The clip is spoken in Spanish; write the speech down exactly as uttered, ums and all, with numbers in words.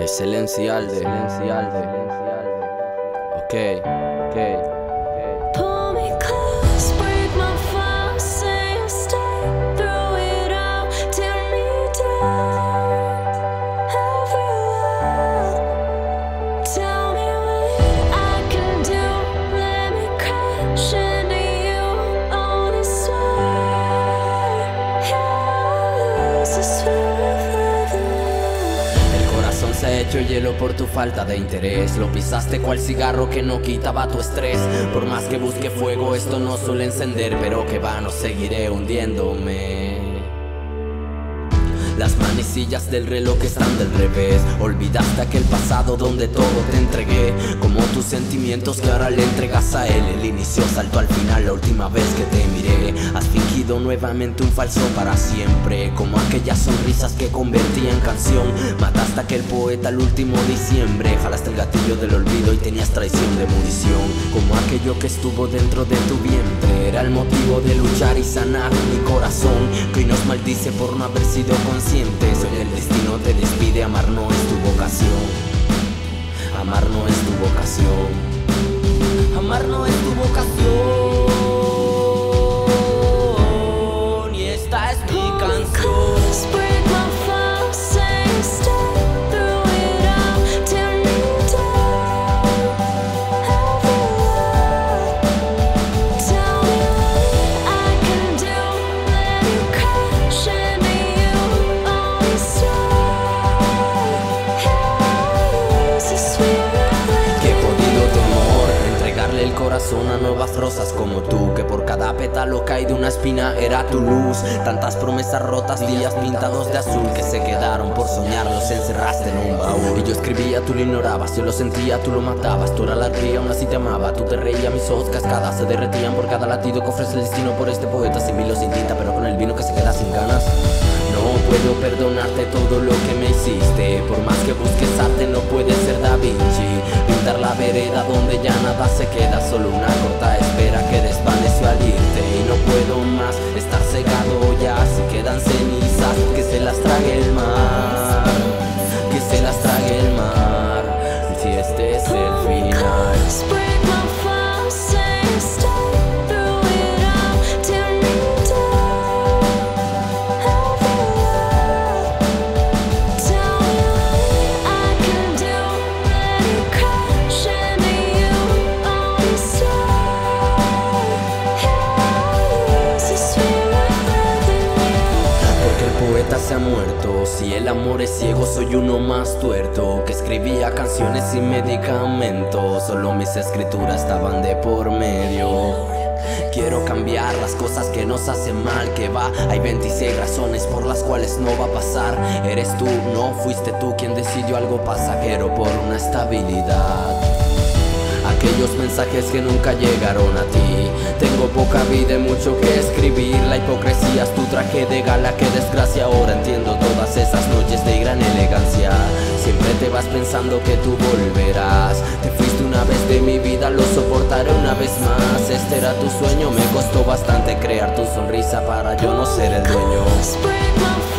Excelencial de, excelencial de, ok, ok. Pull me close, break my fall, say you'll stay through it all, tear me down everywhere. Tell me what I can do, let me crash into you on this way. Yeah, lose the spirit of living you. El corazón se ha hecho hielo por tu falta de interés. Lo pisaste cual cigarro que no quitaba tu estrés. Por más que busque fuego, esto no suele encender, pero que va, no seguiré hundiéndome. Las manecillas del reloj están del revés. Olvidaste aquel pasado donde todo te entregué, como tus sentimientos que ahora le entregas a él. El inicio saltó al final, la última vez que te miré. Has fingido nuevamente un falso para siempre, como aquellas sonrisas que convertí en canción. Mataste a aquel poeta el último diciembre. Jalaste el gatillo del olvido y tenías traición de munición, como aquello que estuvo dentro de tu vientre. Era el motivo de luchar y sanar mi corazón, que hoy nos maldice por no haber sido consciente. Hoy el destino te despide, amar no es tu vocación. Amar no es tu vocación. Amar no es tu vocación. Y esta es mi canción. Break my fall, say you'll stay through it all, tear me down everywhere. Tell me what I can do, let me crash into you on this way. Yeah, lose the spirit. Qué jodido temor, entregarle el corazón a nuevas rosas como tú, que por cada pétalo caído una espina era tu luz. Tantas promesas rotas, días pintados de azul, que se quedaron por soñar, los encerraste en un baúl. Y yo escribía, tú lo ignorabas, yo lo sentía, tú lo matabas. Tú eras la ría, aún así te amaba, tú te reías, mis ojos cascadas se derretían por cada latido que ofrece el destino por este poeta sin vilo, sin tinta, pero con el vino que se queda sin ganas. No puedo perdonarte todo lo que me hiciste, por más que busques arte no puedes ser Da Vinci. Pintar la vereda donde ya nada se queda, solo una corta espera que desvaneció al irte. Y no puedo más estar cegado ya, si quedan cenizas que se las trague el mar, que se las trague el mar. Si este es el final. Break my fall, say you'll stay through it all, tear me down everywhere. Tell me what I can do, let me crash into you on this way. Yeah, lose the spirit living you. Porque el poeta se ha muerto. Si el amor es ciego, soy uno más tuerto, que escribía canciones sin medicamentos. Solo mis escrituras estaban de por medio. Quiero cambiar las cosas que nos hacen mal, que va, hay veintiséis razones por las cuales no va a pasar. Eres tú, no fuiste tú quien decidió algo pasajero por una estabilidad. Aquellos mensajes que nunca llegaron a ti. Tengo poca vida y mucho que escribir. La hipocresía es tu traje de gala, qué desgracia. Ahora entiendo todas esas noches de gran elegancia. Siempre te vas pensando que tú volverás. Te fuiste una vez de mi vida, lo soportaré una vez más. Este era tu sueño, me costó bastante crear tu sonrisa para yo no ser el dueño. Break my